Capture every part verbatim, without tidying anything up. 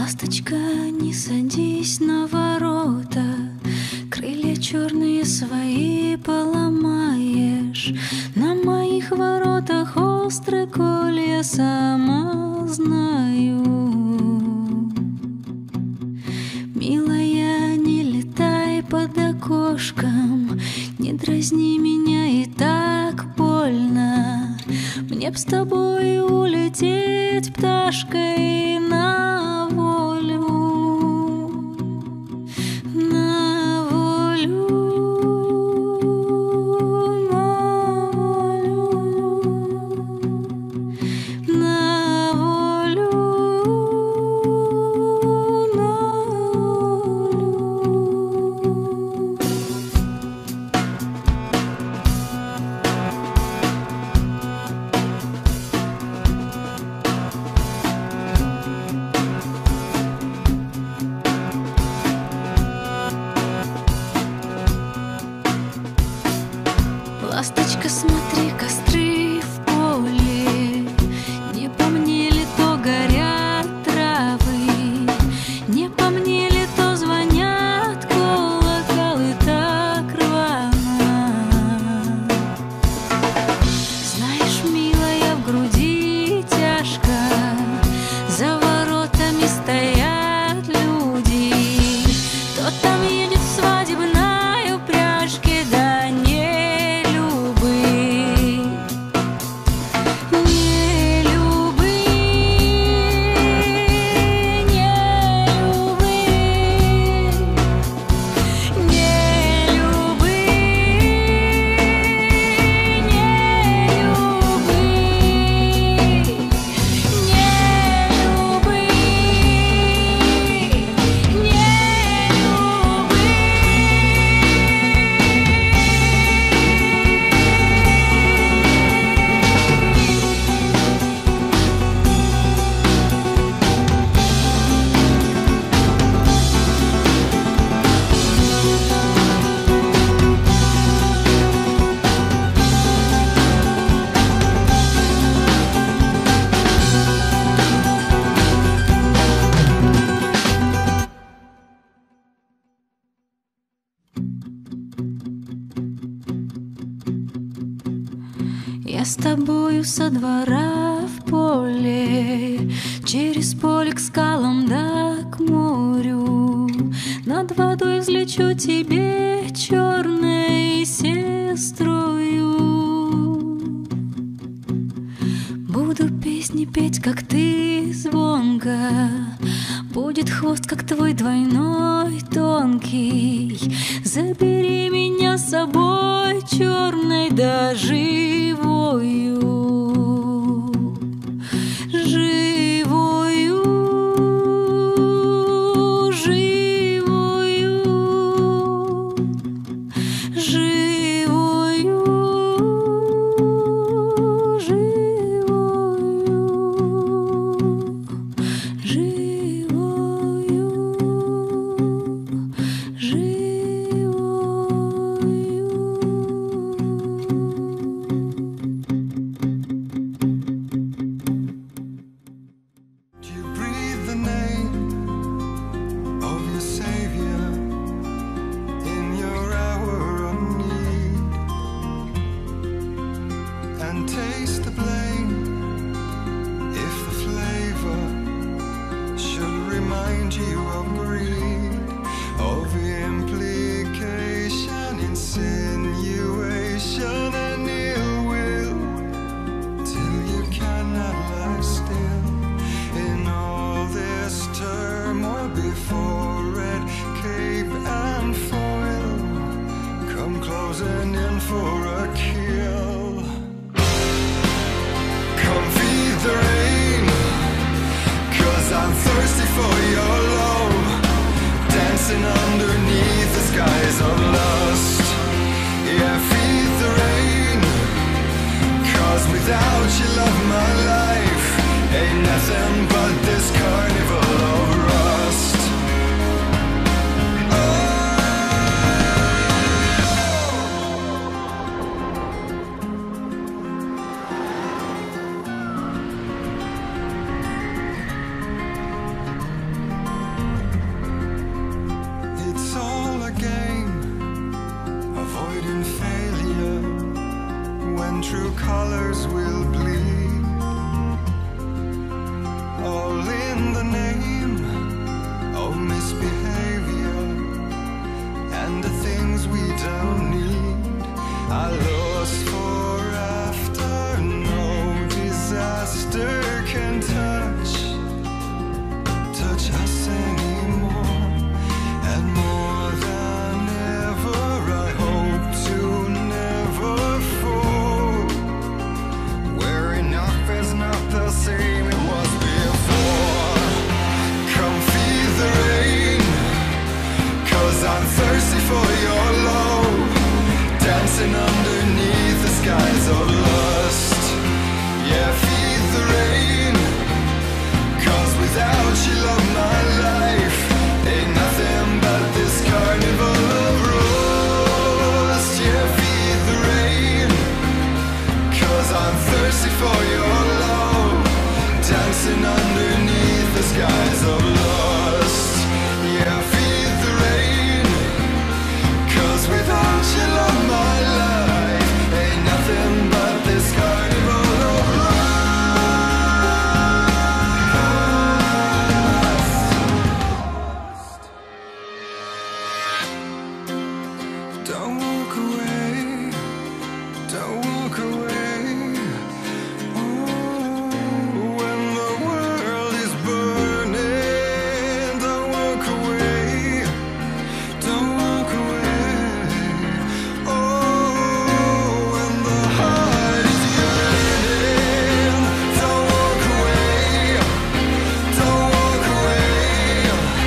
Ласточка, не садись на ворота, крылья черные свои поломаешь. На моих воротах острые колья, сама знаю. Милая, не летай под окошком, не дразни меня, и так больно. Мне б с тобой улететь пташкой на волю, на волю, на волю, на волю, на волю. Ласточка, смотри, костры в поле, не по мне ли то горят травы, не по мне ли то звонят колоколы так рвано. Знаешь, милая, в груди тяжко, за воротами стоят люди. Кто там едет в свадебной упряжке, да не я с тобою со двора в поле, через поле к скалам да к морю. Над водой взлечу тебе черной сестрою. Буду песни петь, как ты, звонко. Будет хвост, как твой двойной тонкий. Забери меня с собой черной да живою, живою, живою, живою, живою, живою, живою. Underneath the skies of lust, yeah, feed the rain, 'cause without you, love, my life ain't nothing but this carnival of rust. Oh. avoiding failure when true colors will bleed, all in the name of misbehavior and the things we don't need. I lost for after, no disaster can touch touch us anymore. And more than ever, I hope to never fall where enough is not the same it was before. Come feel the rain, 'cause I'm thirsty for your love, dancing underneath the skies of lust. Yeah, feel the rain, 'cause without you, love, my life ain't nothing but this carnival of rust. Yeah, feel the rain, 'cause I'm thirsty for your love, dancing underneath the skies of lust. Yeah, feel the rain, 'cause without you, love, my life ain't nothing but this carnival of rust. Don't walk away, don't walk away. Oh, when the world is burning, don't walk away, don't walk away. Oh, when the heart is yearning, don't walk away, don't walk away.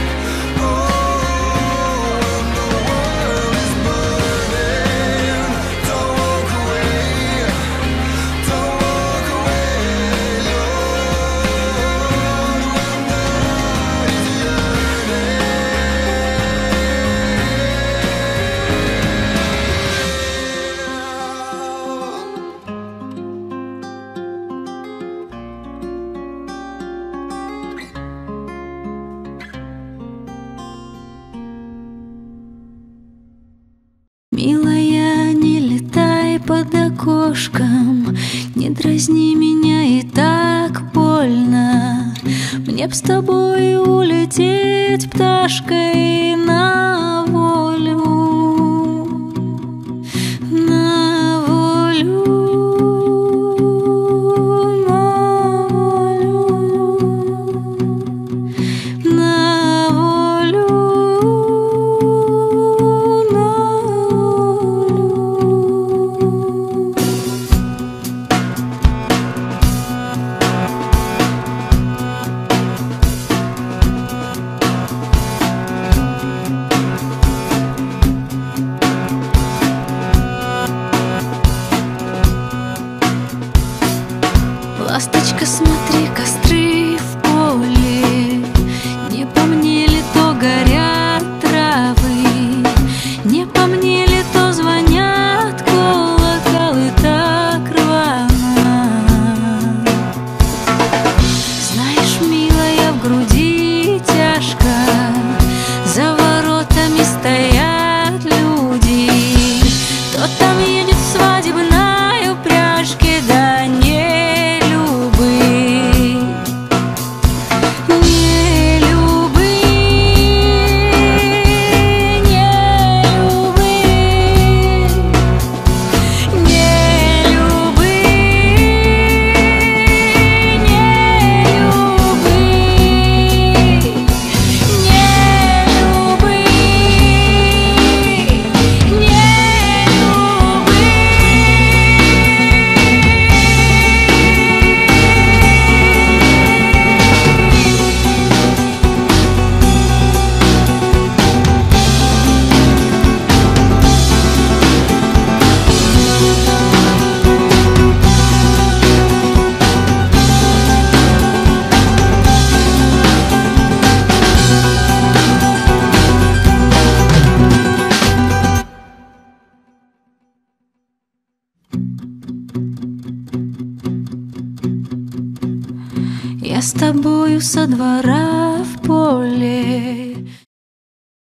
Oh, when the world is burning, don't walk away, don't walk away, Lord, when the heart is Милая, не летай под окошком, не дразни меня, и так больно. Мне б с тобой улететь пташкой на волю, на волю, на волю, на волю, на ласточка, смотри, костры в поле, не по мне ли то горят травы, не по мне ли то звонят колоколы так рвано. Знаешь, милая, в груди тяжко, за воротами стоят люди, кто там едет в свадебной упряжке, да не Я с тобою со двора в поле.